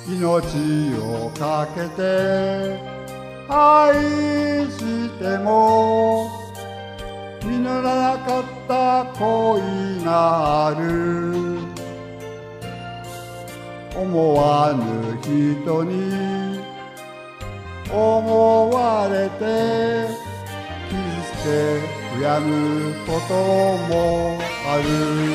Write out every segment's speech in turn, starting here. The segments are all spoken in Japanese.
命をかけて愛しても実らなかった恋がある。思わぬ人に思われて傷つけ悔やむこともある。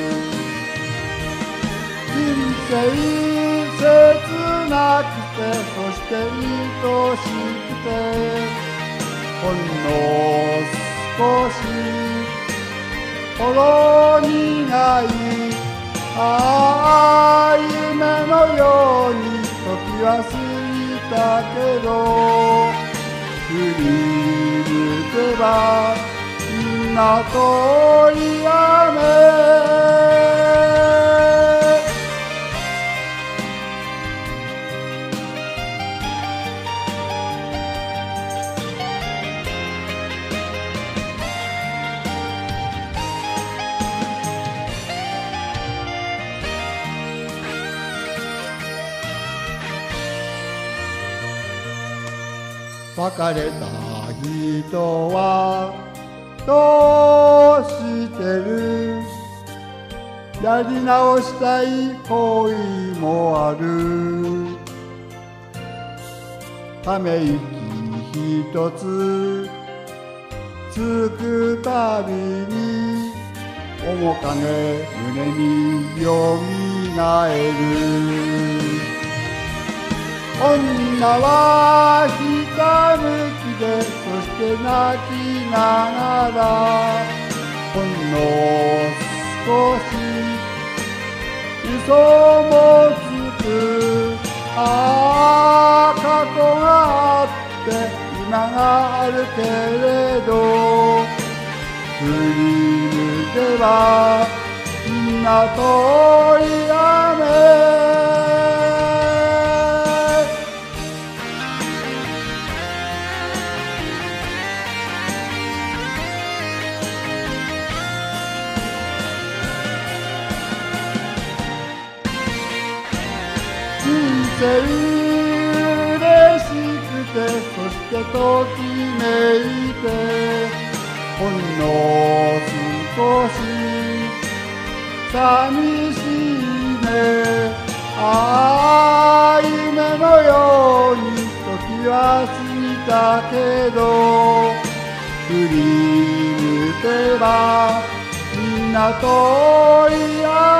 人生切なくてそして愛しくてほんの少しほろ苦い夢のように時は過ぎたけど振り抜けばみんな通り雨。別れた人はどうしてる。やり直したい恋もある。ため息一つつくたびに面影胸によみがえる。女はひたむきでそして泣きながらほんの少し嘘もつく。過去があって今があるけれど振り抜けばみんな通り雨。人生嬉しくてそしてときめいてほんの少し寂しいね。夢のように時は過ぎたけど振り抜けばみんな通り雨。